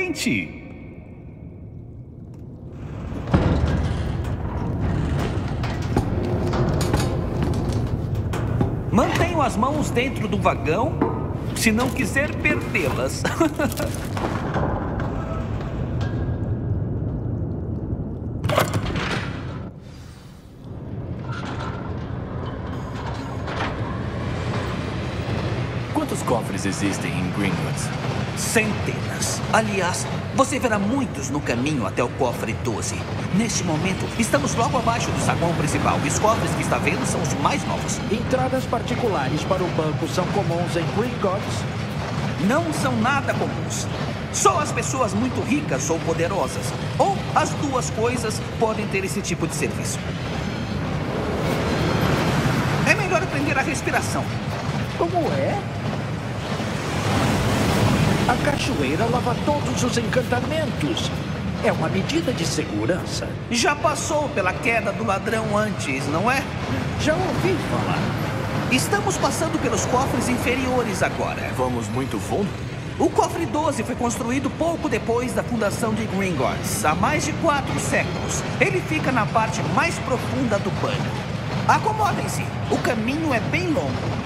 frente. Mantenham as mãos dentro do vagão, se não quiser perdê-las. Quantos cofres existem em Gringotts? Centenas. Aliás, você verá muitos no caminho até o cofre 12. Neste momento, estamos logo abaixo do saguão principal. E os cofres que está vendo são os mais novos. Entradas particulares para o banco são comuns em Gringotts? Não são nada comuns. Só as pessoas muito ricas ou poderosas, ou as duas coisas, podem ter esse tipo de serviço. É melhor aprender a respiração. Como é? A cachoeira lava todos os encantamentos. É uma medida de segurança. Já passou pela queda do ladrão antes, não é? Já ouvi falar. Estamos passando pelos cofres inferiores agora. Vamos muito fundo? O cofre 12 foi construído pouco depois da fundação de Gringotts, há mais de 4 séculos. Ele fica na parte mais profunda do banco. Acomodem-se, o caminho é bem longo.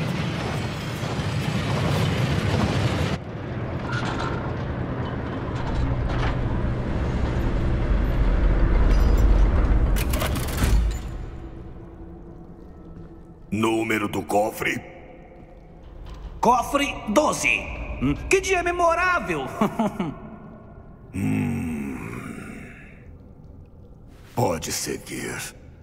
Número do cofre? Cofre 12. Que dia memorável! Pode seguir.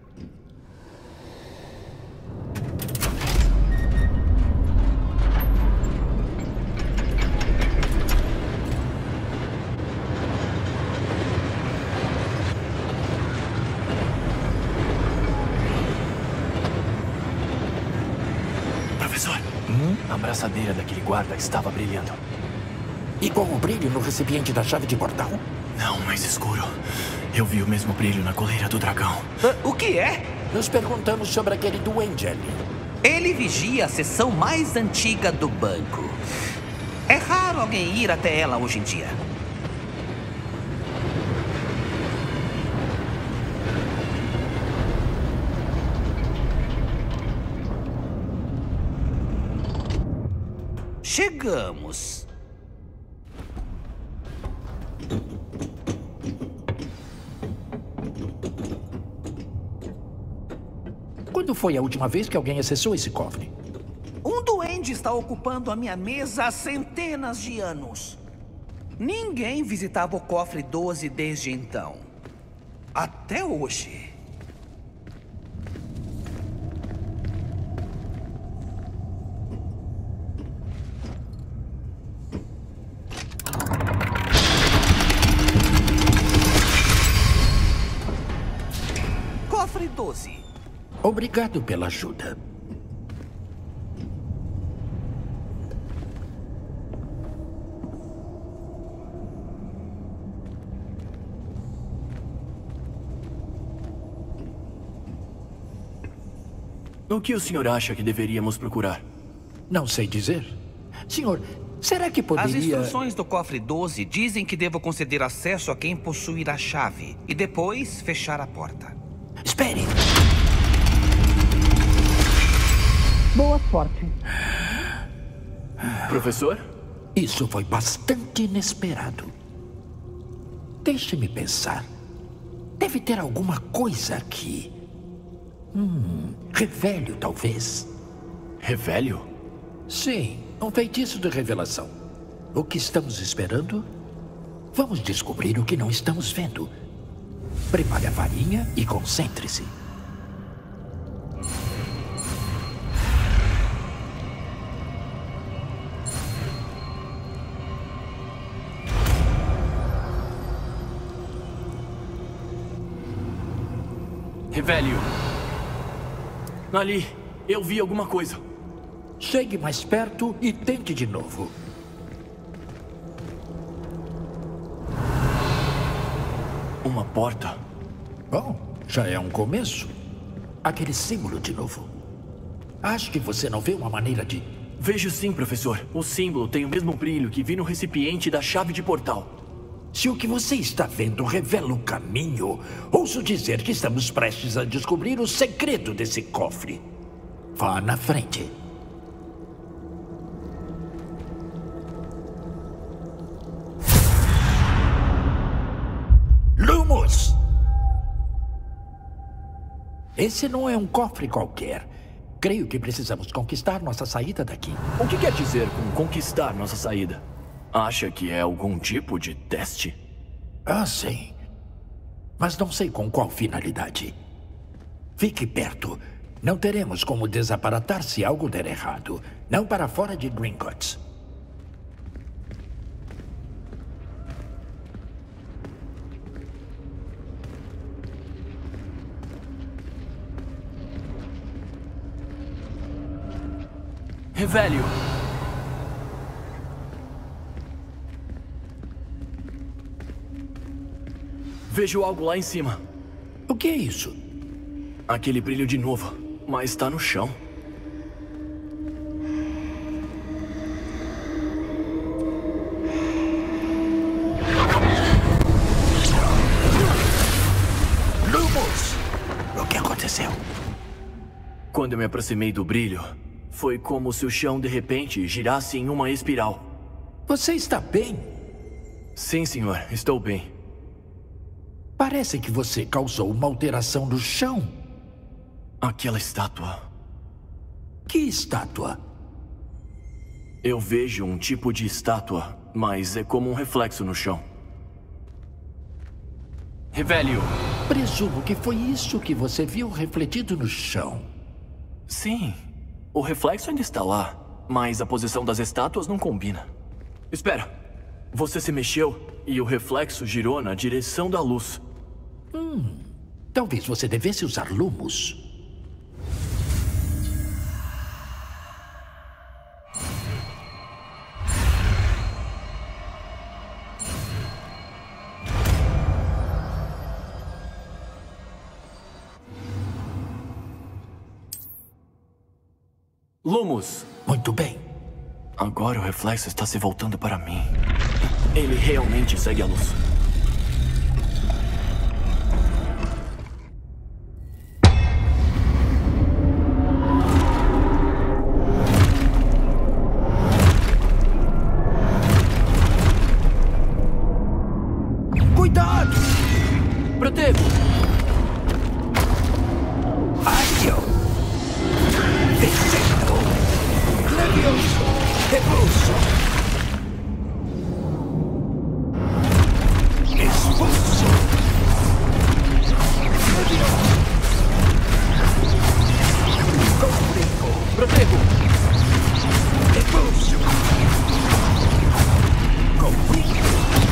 A braçadeira daquele guarda estava brilhando. Igual o brilho no recipiente da chave de portal? Não, mais escuro. Eu vi o mesmo brilho na coleira do dragão. O que é? Nos perguntamos sobre aquele duende ali. Ele vigia a seção mais antiga do banco. É raro alguém ir até ela hoje em dia. Chegamos. Quando foi a última vez que alguém acessou esse cofre? Um duende está ocupando a minha mesa há centenas de anos. Ninguém visitava o cofre 12 desde então. Até hoje. Cofre 12. Obrigado pela ajuda. O que o senhor acha que deveríamos procurar? Não sei dizer. Senhor, será que As poderia... instruções do cofre 12 dizem que devo conceder acesso a quem possuir a chave e depois fechar a porta. Espere! Boa sorte. Professor? Isso foi bastante inesperado. Deixe-me pensar. Deve ter alguma coisa aqui. Revelio, talvez. Revelio? Sim, um feitiço de revelação. O que estamos esperando? Vamos descobrir o que não estamos vendo. Prepare a varinha e concentre-se. Revelio. Ali, eu vi alguma coisa. Chegue mais perto e tente de novo. Uma porta. Bom, já é um começo. Aquele símbolo de novo. Acho que você não vê uma maneira de... Vejo sim, professor. O símbolo tem o mesmo brilho que vi no recipiente da chave de portal. Se o que você está vendo revela o caminho, ouso dizer que estamos prestes a descobrir o segredo desse cofre. Vá na frente. Lumos! Esse não é um cofre qualquer. Creio que precisamos conquistar nossa saída daqui. O que quer dizer com conquistar nossa saída? Acha que é algum tipo de teste? Ah, sim. Mas não sei com qual finalidade. Fique perto. Não teremos como desaparatar se algo der errado. Não para fora de Gringotts. Revelio. Vejo algo lá em cima. O que é isso? Aquele brilho de novo, mas está no chão. Lumos! O que aconteceu? Quando eu me aproximei do brilho, foi como se o chão de repente girasse em uma espiral. Você está bem? Sim, senhor, estou bem. Parece que você causou uma alteração no chão. Aquela estátua. Que estátua? Eu vejo um tipo de estátua, mas é como um reflexo no chão. Revelio. Presumo que foi isso que você viu refletido no chão. Sim, o reflexo ainda está lá, mas a posição das estátuas não combina. Espera, você se mexeu e o reflexo girou na direção da luz. Talvez você devesse usar lumos. Lumos. Muito bem. Agora o reflexo está se voltando para mim. Ele realmente segue a luz. Cuidado! Protejo! Ágil! Descendo! Levioso! Repulso! Expulso! Levioso! Conflito! Protejo! Repulso! Conflito!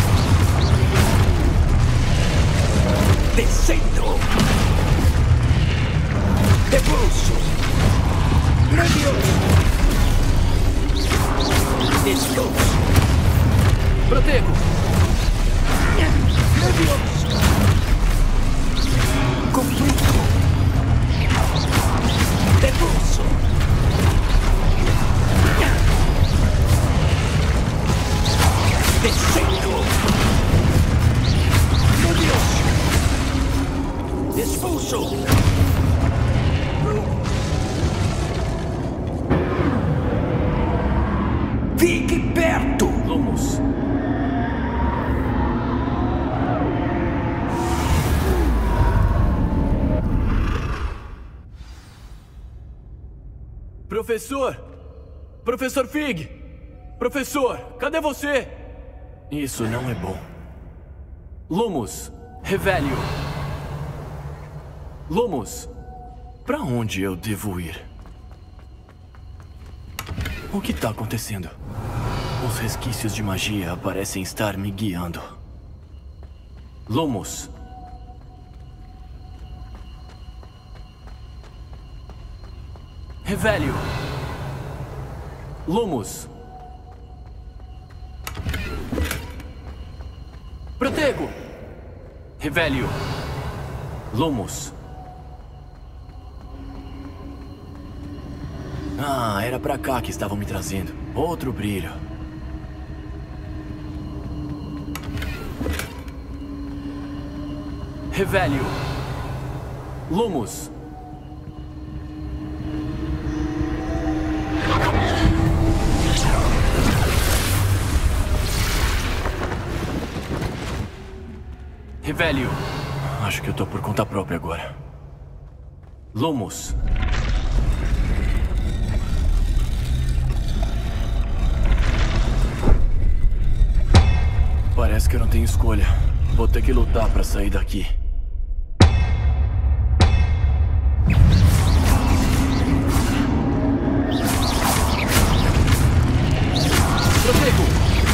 Descendo! Repulso! Levioso! Expulso! Protejo! Levioso! Conflito! Repulso! Descendo! Levioso! Expulso! Fique perto! Lumos. Professor! Professor Fig! Professor, cadê você? Isso não é bom. Lumos, Revelio. Lumos, para onde eu devo ir? O que está acontecendo? Os resquícios de magia parecem estar me guiando. Lumos. Revelio. Lumos. Protejo. Revelio. Lumos. Ah, era pra cá que estavam me trazendo. Outro brilho. Revelio. Lumos. Revelio. Acho que eu tô por conta própria agora. Lumos. Parece que eu não tenho escolha. Vou ter que lutar pra sair daqui. Protego!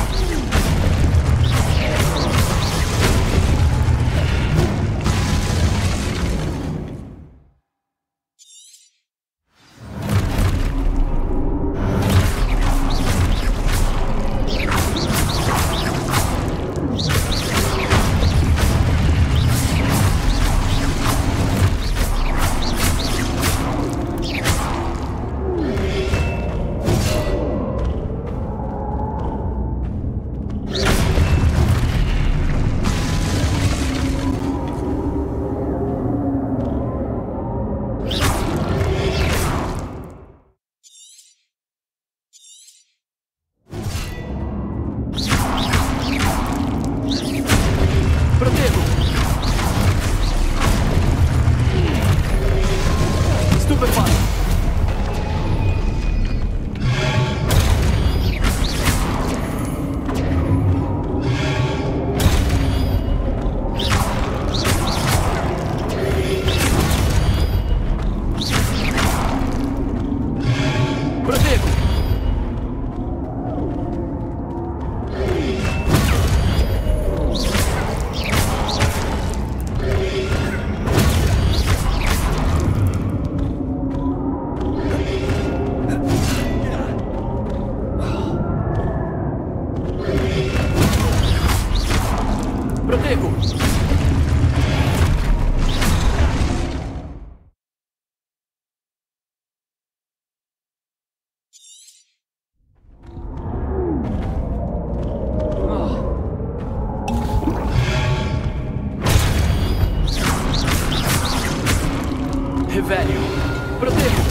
Revelio. Protego.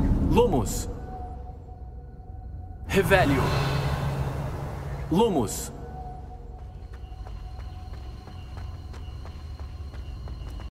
Lumos. Revelio. Lumos.